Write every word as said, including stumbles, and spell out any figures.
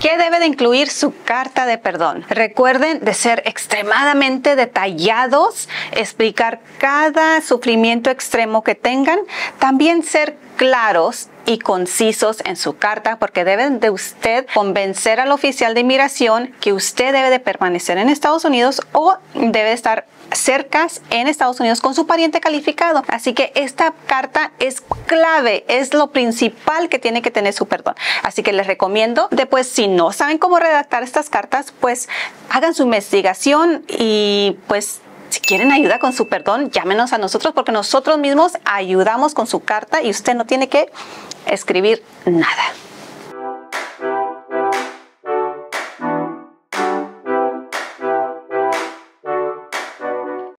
¿Qué debe de incluir su carta de perdón? Recuerden de ser extremadamente detallados, explicar cada sufrimiento extremo que tengan, también ser claros y concisos en su carta, porque deben de usted convencer al oficial de inmigración que usted debe de permanecer en Estados Unidos o debe estar cerca en Estados Unidos con su pariente calificado. Así que esta carta es clave, es lo principal que tiene que tener su perdón. Así que les recomiendo, después si no saben cómo redactar estas cartas, pues hagan su investigación y pues si quieren ayuda con su perdón, llámenos a nosotros porque nosotros mismos ayudamos con su carta y usted no tiene que escribir nada.